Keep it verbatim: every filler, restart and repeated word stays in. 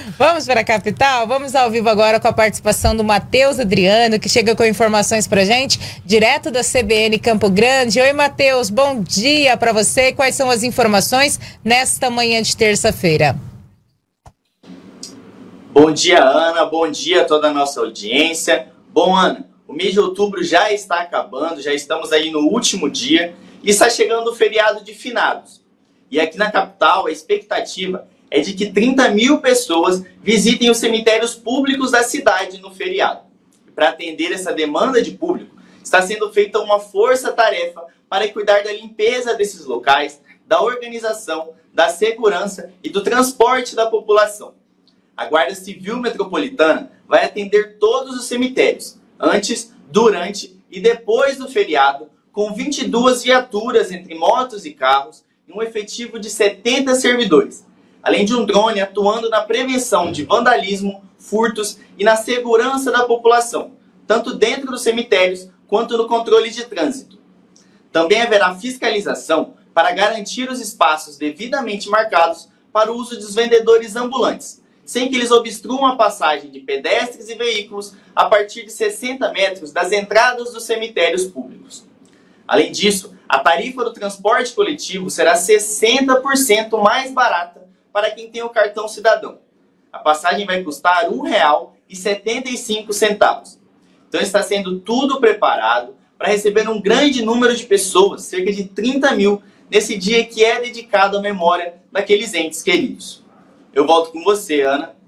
Vamos para a capital? Vamos ao vivo agora com a participação do Matheus Adriano, que chega com informações pra gente, direto da C B N Campo Grande. Oi, Matheus, bom dia para você. Quais são as informações nesta manhã de terça-feira? Bom dia, Ana. Bom dia a toda a nossa audiência. Bom, Ana, o mês de outubro já está acabando, já estamos aí no último dia e está chegando o feriado de finados. E aqui na capital, a expectativa é de que trinta mil pessoas visitem os cemitérios públicos da cidade no feriado. E para atender essa demanda de público, está sendo feita uma força-tarefa para cuidar da limpeza desses locais, da organização, da segurança e do transporte da população. A Guarda Civil Metropolitana vai atender todos os cemitérios, antes, durante e depois do feriado, com vinte e duas viaturas entre motos e carros e um efetivo de setenta servidores. Além de um drone atuando na prevenção de vandalismo, furtos e na segurança da população, tanto dentro dos cemitérios quanto no controle de trânsito. Também haverá fiscalização para garantir os espaços devidamente marcados para o uso dos vendedores ambulantes, sem que eles obstruam a passagem de pedestres e veículos a partir de sessenta metros das entradas dos cemitérios públicos. Além disso, a tarifa do transporte coletivo será sessenta por cento mais barata para quem tem o cartão cidadão. A passagem vai custar um real e setenta e cinco centavos. Então está sendo tudo preparado para receber um grande número de pessoas, cerca de trinta mil, nesse dia que é dedicado à memória daqueles entes queridos. Eu volto com você, Ana.